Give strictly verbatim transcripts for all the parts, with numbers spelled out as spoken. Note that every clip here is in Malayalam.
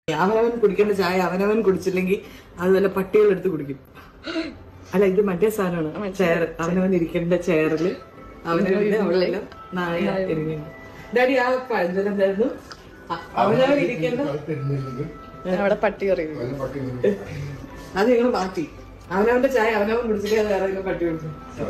അവനവൻ കുടിക്കേണ്ട ചായ അവനവൻ കുടിച്ചില്ലെങ്കിൽ അതുപോലെ പട്ടികൾ എടുത്ത് കുടിക്കും. അല്ല, ഇത് മറ്റേ സാധനമാണ് ചെയർ. അവനവൻ ഇരിക്കേണ്ട ചെയറില് അവനവന്റെ അവളെല്ലാം നായ ഇരിക്കുന്നു. ഡാഡി ആ എന്തായിരുന്നു അവനവൻ ഇരിക്കേണ്ട അവിടെ പട്ടി അറിയും. അത് നിങ്ങൾ മാറ്റി. അവനവന്റെ ചായ അവനവൻ കുടിച്ചിട്ട് വേറെ പട്ടി കുടിച്ചു.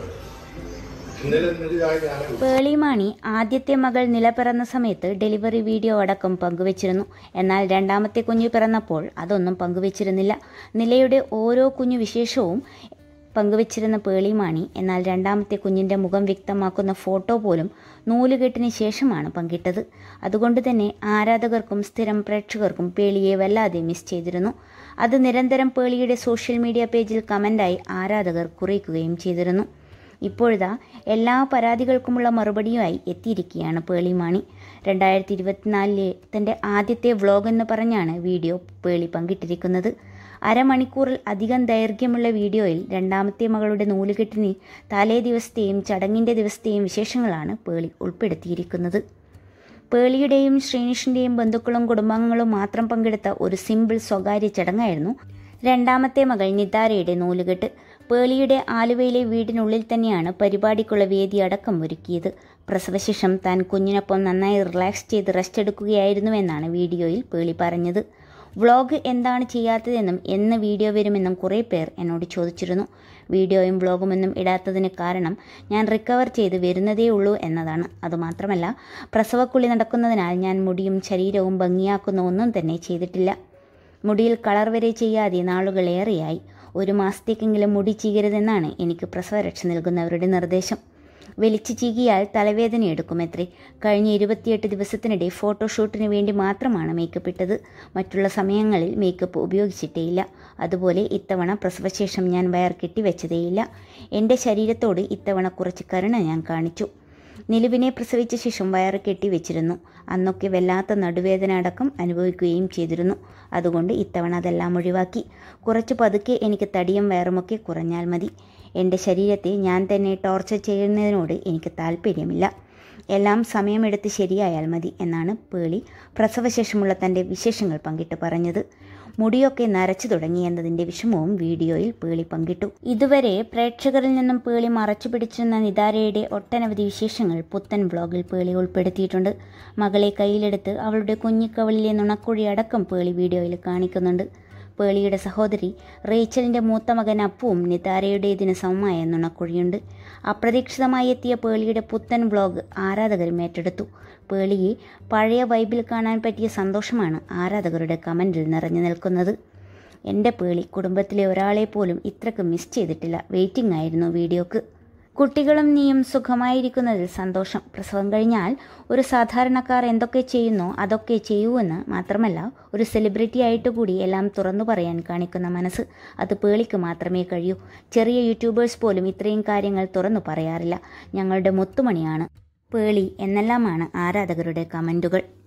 പേളിമാണി ആദ്യത്തെ മകൾ നില പിറന്ന സമയത്ത് ഡെലിവറി വീഡിയോ അടക്കം പങ്കുവച്ചിരുന്നു. എന്നാൽ രണ്ടാമത്തെ കുഞ്ഞു പിറന്നപ്പോൾ അതൊന്നും പങ്കുവച്ചിരുന്നില്ല. നിലയുടെ ഓരോ കുഞ്ഞു വിശേഷവും പങ്കുവച്ചിരുന്ന പേളിമാണി എന്നാൽ രണ്ടാമത്തെ കുഞ്ഞിൻ്റെ മുഖം വ്യക്തമാക്കുന്ന ഫോട്ടോ പോലും നൂലുകെട്ടിന് ശേഷമാണ് പങ്കിട്ടത്. അതുകൊണ്ട് തന്നെ ആരാധകർക്കും സ്ഥിരം പ്രേക്ഷകർക്കും പേളിയെ വല്ലാതെ മിസ് ചെയ്തിരുന്നു. അത് നിരന്തരം പേളിയുടെ സോഷ്യൽ മീഡിയ പേജിൽ കമൻ്റായി ആരാധകർ കുറിക്കുകയും ചെയ്തിരുന്നു. ഇപ്പോഴിതാ എല്ലാ പരാതികൾക്കുമുള്ള മറുപടിയുമായി എത്തിയിരിക്കുകയാണ് പേളിമാണി. രണ്ടായിരത്തി ഇരുപത്തിനാലിലെ തൻ്റെ ആദ്യത്തെ വ്ളോഗ് എന്ന് പറഞ്ഞാണ് വീഡിയോ പേളി പങ്കിട്ടിരിക്കുന്നത്. അരമണിക്കൂറിൽ അധികം ദൈർഘ്യമുള്ള വീഡിയോയിൽ രണ്ടാമത്തെ മകളുടെ നൂലുകെട്ടിന് തലേ ദിവസത്തെയും ചടങ്ങിൻ്റെ ദിവസത്തെയും വിശേഷങ്ങളാണ് പേളി ഉൾപ്പെടുത്തിയിരിക്കുന്നത്. പേളിയുടെയും ശ്രീനിഷിൻ്റെയും ബന്ധുക്കളും കുടുംബാംഗങ്ങളും മാത്രം പങ്കെടുത്ത ഒരു സിമ്പിൾ സ്വകാര്യ ചടങ്ങായിരുന്നു രണ്ടാമത്തെ മകൾ നിതാരയുടെ നൂലുകെട്ട്. പേളിയുടെ ആലുവയിലെ വീടിനുള്ളിൽ തന്നെയാണ് പരിപാടിക്കുള്ള വേദി അടക്കം ഒരുക്കിയത്. പ്രസവശേഷം താൻ കുഞ്ഞിനൊപ്പം നന്നായി റിലാക്സ് ചെയ്ത് റെസ്റ്റ് എടുക്കുകയായിരുന്നുവെന്നാണ് വീഡിയോയിൽ പേളി പറഞ്ഞത്. വ്ളോഗ് എന്താണ് ചെയ്യാത്തതെന്നും എന്ന് വീഡിയോ വരുമെന്നും കുറേ പേർ എന്നോട് ചോദിച്ചിരുന്നു. വീഡിയോയും വ്ളോഗുമൊന്നും ഇടാത്തതിന് കാരണം ഞാൻ റിക്കവർ ചെയ്ത് വരുന്നതേ ഉള്ളൂ എന്നതാണ്. അതുമാത്രമല്ല, പ്രസവക്കുളി നടക്കുന്നതിനാൽ ഞാൻ മുടിയും ശരീരവും ഭംഗിയാക്കുന്ന ഒന്നും തന്നെ ചെയ്തിട്ടില്ല. മുടിയിൽ കളർ വരെ ചെയ്യാതെ നാളുകളേറെയായി. ഒരു മാസത്തേക്കെങ്കിലും മുടി ചീകരുതെന്നാണ് എനിക്ക് പ്രസവരക്ഷ നൽകുന്നവരുടെ നിർദ്ദേശം. വലിച്ചു ചീകിയാൽ തലവേദന എടുക്കുമത്രേ. കഴിഞ്ഞ ഇരുപത്തിയെട്ട് ദിവസത്തിനിടെ ഫോട്ടോഷൂട്ടിന് വേണ്ടി മാത്രമാണ് മേക്കപ്പ് ഇട്ടത്. മറ്റുള്ള സമയങ്ങളിൽ മേക്കപ്പ് ഉപയോഗിച്ചിട്ടേയില്ല. അതുപോലെ ഇത്തവണ പ്രസവശേഷം ഞാൻ വയർ കെട്ടിവെച്ചതേയില്ല. എൻ്റെ ശരീരത്തോട് ഇത്തവണ കുറച്ച് കരുണ ഞാൻ കാണിച്ചു. നിലുവിനെ പ്രസവിച്ച ശേഷം വയറ് കെട്ടിവെച്ചിരുന്നു. അന്നൊക്കെ വല്ലാത്ത നടുവേദന അടക്കം അനുഭവിക്കുകയും ചെയ്തിരുന്നു. അതുകൊണ്ട് ഇത്തവണ അതെല്ലാം ഒഴിവാക്കി. കുറച്ച് പതുക്കെ എനിക്ക് തടിയും വയറുമൊക്കെ കുറഞ്ഞാൽ മതി. എൻ്റെ ശരീരത്തെ ഞാൻ തന്നെ ടോർച്ചർ ചെയ്യുന്നതിനോട് എനിക്ക് താല്പര്യമില്ല. എല്ലാം സമയമെടുത്ത് ശരിയായാൽ മതി എന്നാണ് പേളി പ്രസവശേഷമുള്ള തൻ്റെ വിശേഷങ്ങൾ പങ്കിട്ട് പറഞ്ഞത്. മുടിയൊക്കെ നരച്ചു തുടങ്ങിയെന്നതിൻ്റെ വിഷമവും വീഡിയോയിൽ പേളി പങ്കിട്ടു. ഇതുവരെ പ്രേക്ഷകരിൽ നിന്നും പേളി മറച്ചു പിടിച്ചിരുന്ന നിതാരയുടെ ഒട്ടനവധി വിശേഷങ്ങൾ പുത്തൻ വ്ളോഗിൽ പേളി ഉൾപ്പെടുത്തിയിട്ടുണ്ട്. മകളെ കയ്യിലെടുത്ത് അവളുടെ കുഞ്ഞിക്കവളിലെ നുണക്കുഴി അടക്കം പേളി വീഡിയോയിൽ കാണിക്കുന്നുണ്ട്. പേളിയുടെ സഹോദരി റേച്ചലിൻ്റെ മൂത്ത മകൻ അപ്പുവും നിതാരയുടേതിന് സമമായ നുണക്കുഴിയുണ്ട്. അപ്രതീക്ഷിതമായി എത്തിയ പേളിയുടെ പുത്തൻ വ്ളോഗ് ആരാധകരും ഏറ്റെടുത്തു. പേളിയെ പഴയ വൈബിൽ കാണാൻ പറ്റിയ സന്തോഷമാണ് ആരാധകരുടെ കമൻറ്റിൽ നിറഞ്ഞു നിൽക്കുന്നത്. എൻ്റെ പേളി കുടുംബത്തിലെ ഒരാളെ പോലും ഇത്രയ്ക്ക് മിസ് ചെയ്തിട്ടില്ല. വെയിറ്റിംഗ് ആയിരുന്നു വീഡിയോക്ക്. കുട്ടികളും നീയും സുഖമായിരിക്കുന്നതിൽ സന്തോഷം. പ്രസവം കഴിഞ്ഞാൽ ഒരു സാധാരണക്കാർ എന്തൊക്കെ ചെയ്യുന്നോ അതൊക്കെ ചെയ്യൂവെന്ന് മാത്രമല്ല, ഒരു സെലിബ്രിറ്റി ആയിട്ട് കൂടി എല്ലാം തുറന്നു പറയാൻ കാണിക്കുന്ന മനസ്സ്, അത് പേളിക്ക് മാത്രമേ കഴിയൂ. ചെറിയ യൂട്യൂബേഴ്സ് പോലും ഇത്രയും കാര്യങ്ങൾ തുറന്നു പറയാറില്ല. ഞങ്ങളുടെ മുത്തുമണിയാണ് പേളി എന്നെല്ലാമാണ് ആരാധകരുടെ കമൻറ്റുകൾ.